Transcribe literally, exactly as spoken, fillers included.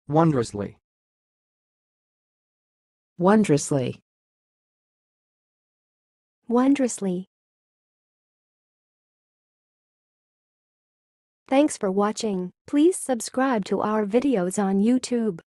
wondrously, wondrously, wondrously. Thanks for watching. Please subscribe to our videos on YouTube.